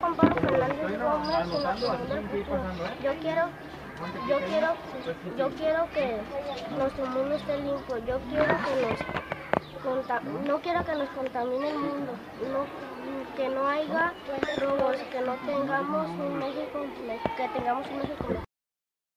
Juan Pablo Fernández Gómez, Fundación del Futuro. Yo quiero que nuestro mundo esté limpio. No quiero que nos contamine el mundo. Que no haya robos, que tengamos un México mejor.